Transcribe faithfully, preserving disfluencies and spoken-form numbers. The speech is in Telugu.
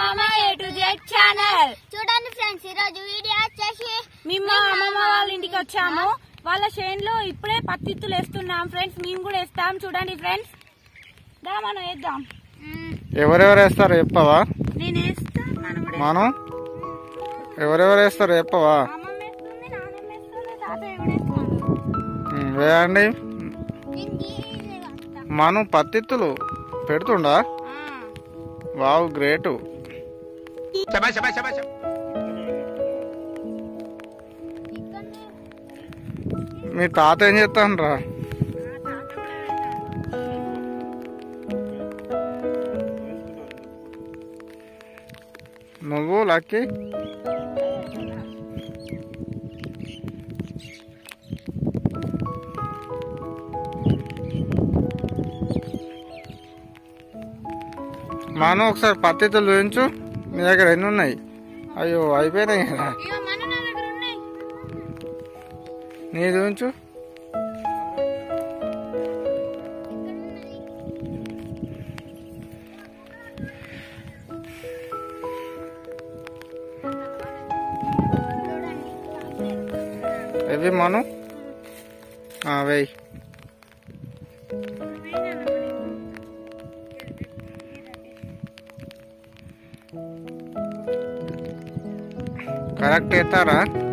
మామ ఏ టు జెడ్ ఛానల్. చూడండి ఫ్రెండ్స్, ఈ రోజు వీడియో వచ్చేసి మేము మా అమ్మమ్మ వాళ్ళ ఇంటికి వచ్చాము. వాళ్ళ చేనులో ఇప్పుడే పత్తిత్తులు వేస్తున్నాం ఫ్రెండ్స్. మేము కూడా వేస్తాం. చూడండి ఫ్రెండ్స్, దా మనం వేద్దాం. ఎవరెవరు వేస్తారు చెప్పవా? నేను వేస్తా. మనం ఎవరెవరు వేస్తారు చెప్పవా? అమ్మమ్మ వేస్తుంది, నాన్నమ్మ వేస్తుంది, తాతయ్య కూడా వేస్తున్నాడు. వేయండి. మనం పత్తిత్తులు పెడుతుండా? Wow, great. మీ తాత ఏం చేస్తాను రా? నువ్వు లక్కీ మనం ఒకసారి పత్తిత్తులు చూపించు. నీ దగ్గర ఎన్ని ఉన్నాయి? అయ్యో, అయిపోయినాయి కదా. నీ చూపించు. ఇవి మనం వెయ్యి. కరెక్ట్ అవుతారా?